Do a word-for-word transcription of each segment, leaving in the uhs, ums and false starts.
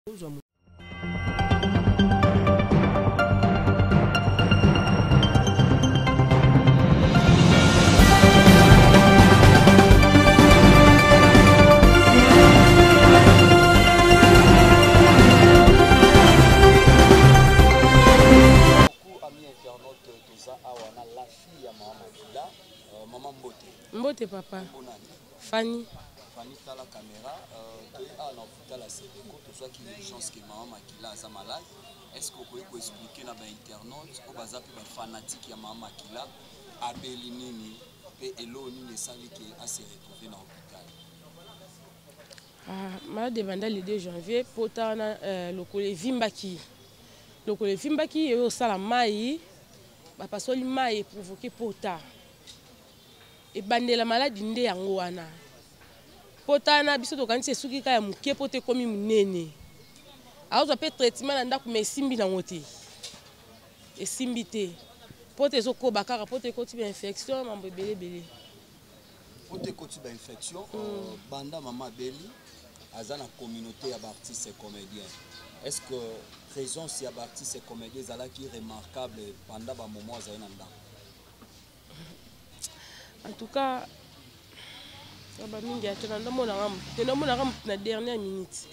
Mbote papa. Fanny. Fanny t'as la caméra. Tu es à l'hôpital à Sénégal. Tu sais qu'il y a une chance que maman Makila est malade. Est-ce que vous pouvez expliquer dans l'internet au bazar que les fanatiques de maman Makila à Belinini et Eloni ne savent qu'elle se retrouver dans l'hôpital. Ah, malade de le deux janvier pour tana le collège Vimbaki. Le collège Vimbaki est au Salamai. Papa soli mai provoqué pota. Et bande la maladie nde yango wana. Pota na biso to kanisi suki ka ya muke pote komi munene. Azo pe traitement na ndako me simbi na ngote. E simbi te. Pote zo ko bakara pote ko tiba infection mambo belé belé. Pote ko tiba infection banda mama beli azana communauté ya artistes et comédiens. Est-ce que raison si ya artistes et comédiens zala qui remarquable pendant ba moment za na ndako? En tout cas, je suis la dernière minute.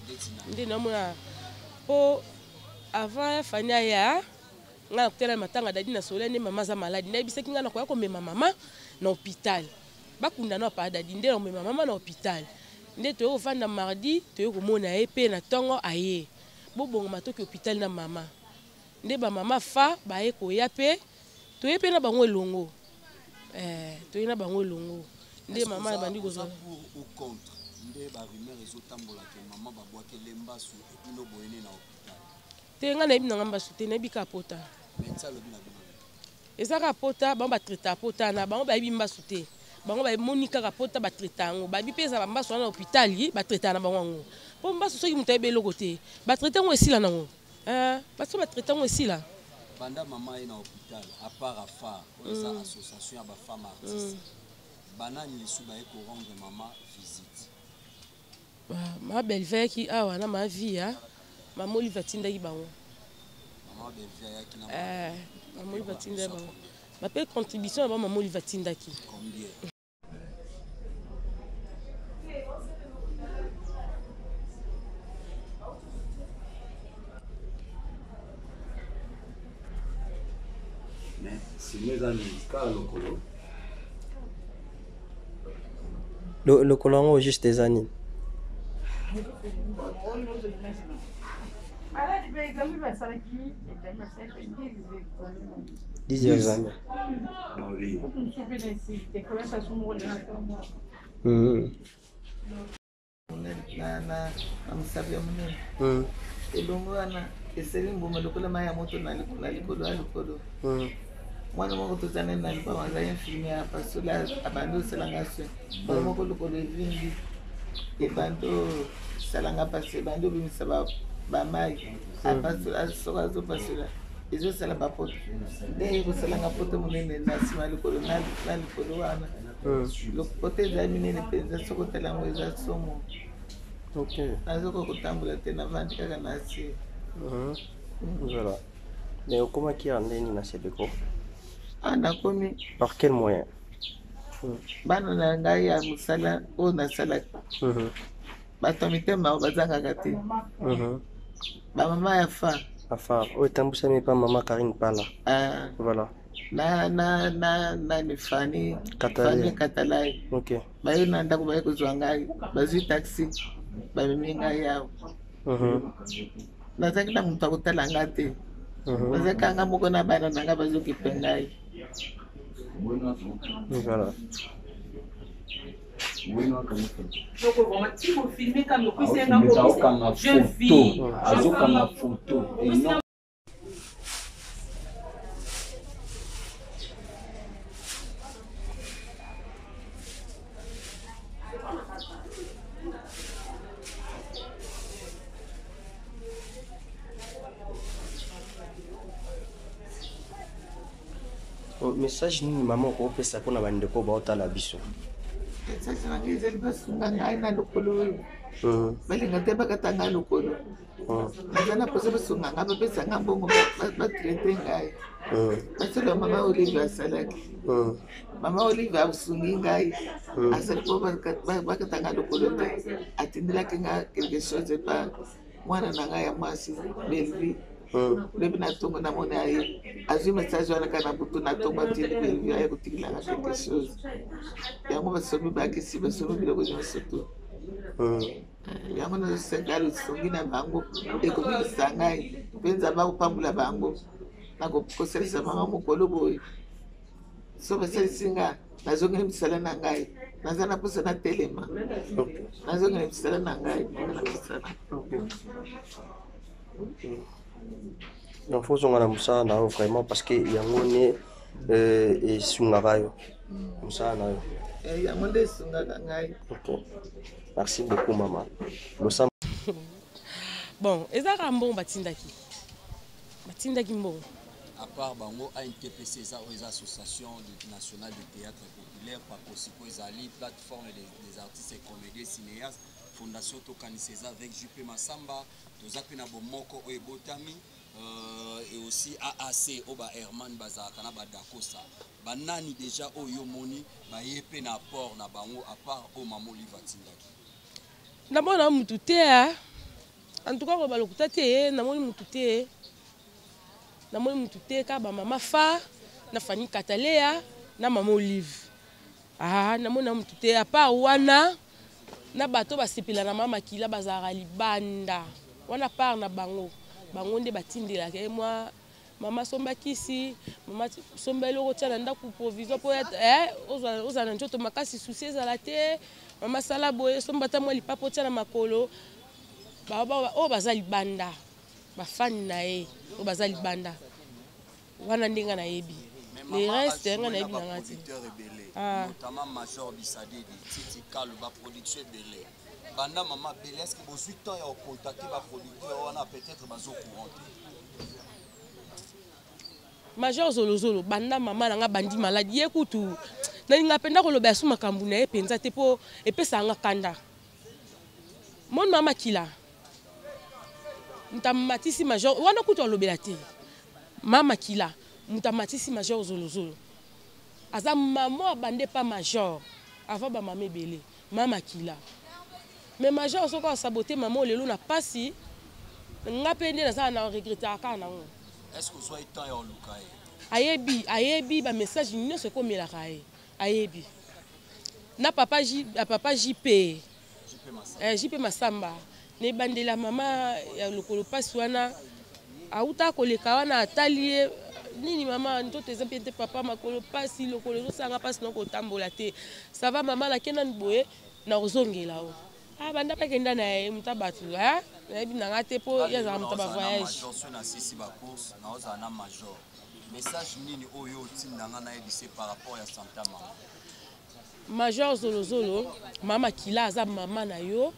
Pour avant Fanny ya, nga kutela matanga dadi na solene mama za malade. Na bisaki nga na kwa ko mema mama na hôpital. Bakunda na pa dadi nde na mema mama na hôpital. Nde to yo vanda mardi, to yo komona epé na tongo aye. Bo bongo matoki hôpital na mama. Nde ba mama fa ba ye ko ya pe, to ye pe na bango elongo. Eh, tu es na bango longo. Ndé maman bandi ko za pour ou contre. Ndé ba rumeur ezotambola ke maman ba boake lemba su et puis no boyene na hôpital. Te nga na ibi na ngamba su te na ibi ka pota. Mais ça lobi na bino. Eza ka pota ba ba traiter pota na bango ba ibi mba su te. Bango ba monika ka pota ba traiter ngo. Ba bi pesa ba mba su na hôpital yi ba traiter na bango ngo. Po mba su so ki mutabe loko te. Ba traiter ngo esila na ngo. Eh, ba so ba traiter ngo esila. Banda maman est dans l'hôpital, à part à phare, les mm. associations à femmes artistes. Mm. Banani les soubaïs pour rendre maman visite. Bah, ma belle-fille qui a wana ma vie, hein. Maman lui va tinda qui baon. Maman belle-fille qui n'a pas. Eh, maman lui va tinda baon. Ma belle contribution à maman lui va tinda qui. Combien? C'est mes amis, car le colo. Le, le colon juste des années. Dix années. Hum. Mwana moko tozana na lipa wanza infirmier hapa sola abando salanga so mwana moko lokolo evindi ebando salanga pase bando bimisa ba ba mai hapa sola soka zo pasola ezo sala ba poto nde ko salanga poto munene na sima lokolo na na lokolo wana lo poto za minene penza soko telango eza somo. OK azo ko kutambula tena vandi kaka na si. Mhm. Voilà. Mais comment qui en est na Sebeko? Par quel moyen? Bana na ngai ya musala o na sala. Mhm. Bato mitema bazanga kati. Mhm. Ba mama ya fa. Afa, o tambusa mais pas maman Karine Pala. Ah. Voilà. Na na na na ni Fanny Fanny Katalai. OK. Ba yona ndako ba ko ngai bazi taxi ba mimi ngai yao. Mhm. Na zakila mtu akutala ngati. Mhm. Bazaka nga moko na bana nanga bazoki pengai. Voilà. Donc vraiment si vous filmez comme le plus c'est un je vis je prends la photo et non message ni maman ko pesa ko na bande ko ba otala biso. Message na ngizeli basunga ngai na lokolo. balinga te bakatanga lokolo naza na poso basunga nga bapesanga mbongo batraite ngai basolo mama Olive asalaki mama Olive asungi ngai asali po bakatanga lokolo te atindelaki nga quelque chose epa mwana na ngai ya mwasi Belvi lobi na ntongo namoni aye azwi message wana kaka na butu na ntongo atindi Belvi aye kotikilanga quelque chose yango basomi bakisi basomi biloko nyonso to yango nazosenga lisungi na bango ekomikisa ngai mpe nzambe akopambola bango nakosalisa mama mokolo boye so basalisi nga nazongeli misala na ngai naza na posa na telema nazongeli misala na ngai donc faut zonga na musala na yo vraiment parce que yango ne esungaka yo musala na yo yango nde esungaka ngai. Merci beaucoup maman. Bon, ezaka mbongo batindaki batindaki mbongo à part bango A N T P C ça aux associations nationales de théâtre populaire par Kosiko ezali plateforme des, des artistes et comédiens cinéastes fondation Tokani César avec J P Massamba tozape na bomoko oyo botami euh, et aussi A A C oba Herman Bazaka na badakosa banani déjà oyo moni ba yepe na port na bango à part o mamo Olive atindaki namona mutu te en tout cas ko balokuta te namoni mutu te namoni mutu te ka ba mama fa na Fanny Katalea na mama Olive ah namona mutu te à part wana na bato basepela na mama Kila bazara libanda wana part na bango bango nde batindela ke moi mama somba kisi mama somba eloko tia na ndako provisoire po eh ozana njoto makasi souci ezala te mama sala boye somba ta mwa lipapo tia na makolo baba o baza libanda bafani na ye o baza libanda wana ndenga na yebi le reste nga na yebi na ngati ah notamment Major Bisadede Titi Kalu ba production belé banda mama belé est-ce que vous huit ans ya contacter ba producteur wana peut-être bazo courant Major Zolo Zolo banda mama na nga bandi maladi ye kutu na nga penda ko loba su makambu na ye penza te po epesa nga kanda mon mama Kila mtamatisi Major wana kutu lobela te mama Kila mtamatisi Major Zolo Zolo aza maman bande pas Major avant ba mama belé mama Kila mais Major soko saboter maman lelo na pasi nga pende na ça na regretter aka na ngo. Est-ce que soit temps ya lukai ayebi ayebi ba message nyonso se komela kae ayebi na papa J papa J P eh J P Massamba ne bandela mama ya lokolo pasi wana auta koleka wana atalie nini mama ntoto ezapete papa makolo pasi lokolo zo sanga pasi noko tambola te ça va mama la kenan boye na ozongela o ah banda pa kenda na e mutabatu ha na binanga te po ya za mutaba voyage na sisi ba course na oza na major message nini oyo tindanga na edise par rapport ya Santa mama Major Zolo Zolo mama Kila aza mama na yo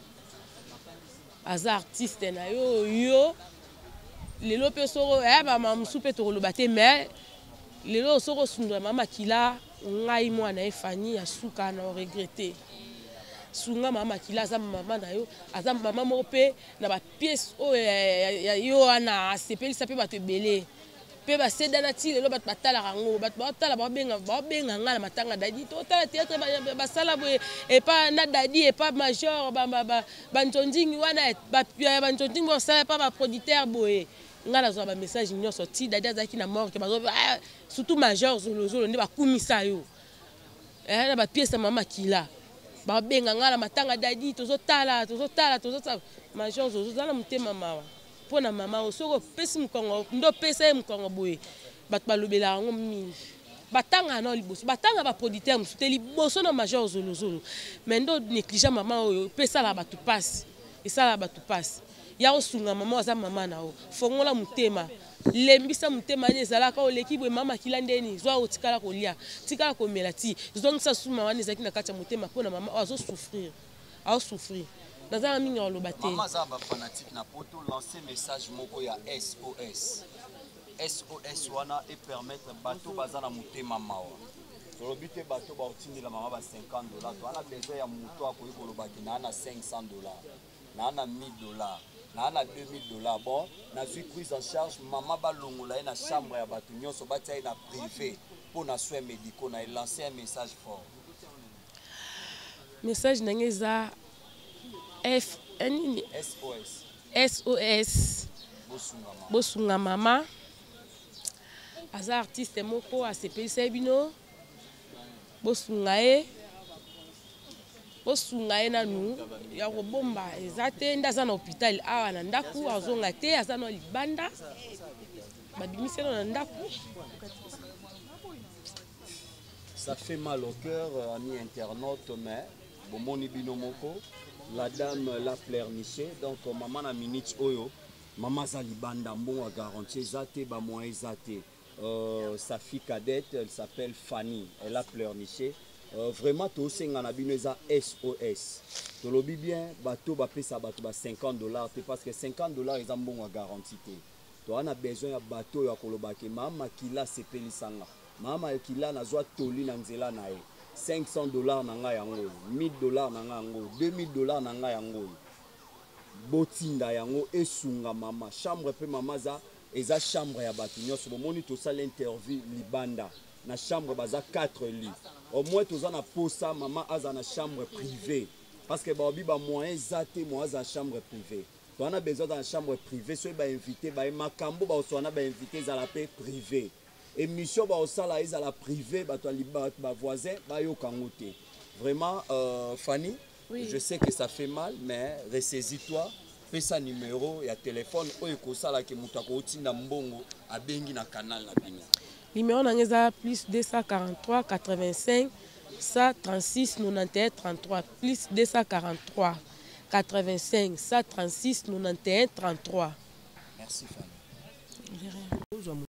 aza artiste na yo yo lelo pe soro eh mama musupe to koloba te mais lelo soro sundwa mama Kila ngai mwana e Fanny ya suka na regretter sunga mama Kila aza mama na yo aza mama mope na ba pièce o ya yo ana sepelisa pe bato belé pe ba sedana ti lelo bato batala rango bato batala ba benga ba benga nga na matanga dadi to tala théâtre ba sala boye et pas na dadi et pas major ba ba ba ntondingi wana ba ba ntondingi ba sala pas ba producteur boye nga na zo ba message nyonso ti dadi azaki na mort ke bazo surtout Major Zolo Zolo nde ba kumisa yo eh na ba pièce mama Kila ba benga nga na matanga dadi tozo tala tozo tala tozo tala Major Zolo Zolo na mutema mawa pona mama osoko pesi mkongo ndo pesa mkongo boye bat balobela ngo mingi batanga na liboso batanga ba producteur msute liboso na Major Zolo Zolo mais ndo négliger mama oyo pesa la batu passe et ça la batu passe ya osunga mama aza mama na o fongola mutema lembisa mutema ne zalaka o lekibwe mama Kila ndeni zwa otikala kolia tikala komela ti zongisa suma wana ezaki na kati ya mutema pona mama azo souffrir a souffrir nazana mingi oloba te mama za ba fanatique na poto lancer message moko ya S O S S O S wana et permettre bato bazana mutema mawa tolobi te bato ba otindela mama ba cinquante dollars to ana besoin ya muto akoyi koloba kina na cinq cents dollars na mille dollars na deux mille dollars bon na suis prise en charge maman balongola na chambre ya bato nyonso batia na privé pour na soins médicaux na lancer un message fort. Message nangeza F N S O S S O S bosunga mama aza artiste moko asepelisa bino bosunga e bosunga e nanu ya kobomba eza te ndaza na hôpital awa na ndaku azonga te aza na libanda babimiselo na ndaku. Ça fait mal au cœur, ami internaute, mais bon mon ibino moko la dame l'a pleurniché donc maman na minute oyo maman za libanda mbongo a garantie zate ba moyen zate. Euh, sa fille cadette, elle s'appelle Fanny, elle a pleurniché. Euh, vraiment, tout ce qu'on a vu, S O S. Tu l'as bien, bateau va payer ça bateau cinquante dollars parce que cinquante dollars ils ont bon à garantie. Tu as besoin de bateau ya kolobake mama kila sepeli sanga. Mama kila na zwa toli na nzela na e. cinq cents dollars na nga yango, mille dollars na nga yango, deux mille dollars na nga yango. Botinda yango esunga mama, chambre pe mama za eza chambre ya bato nyonso bomoni tosala interview libanda na chambre baza quatre lits au moins toza na posa mama aza na chambre privée parce que baobi ba moyen zate mo aza chambre privée to ana besoin dans chambre privée so ba invité ba makambo ba osona ba invité za la paix privée émission ba osala eza la privée ba to liba ba voisin ba yo kangote vraiment euh, Fanny oui. Je sais que ça fait mal mais ressaisis-toi. Fais sa numéro et téléphone ou ekosala ke mutako otinda mbongo abengi na canal na bino. Numéro nangeza plus deux cent quarante-trois quatre-vingt-cinq cent trente-six quatre-vingt-onze trente-trois plus deux cent quarante-trois quatre-vingt-cinq cent trente-six quatre-vingt-onze trente-trois. Merci Fanny.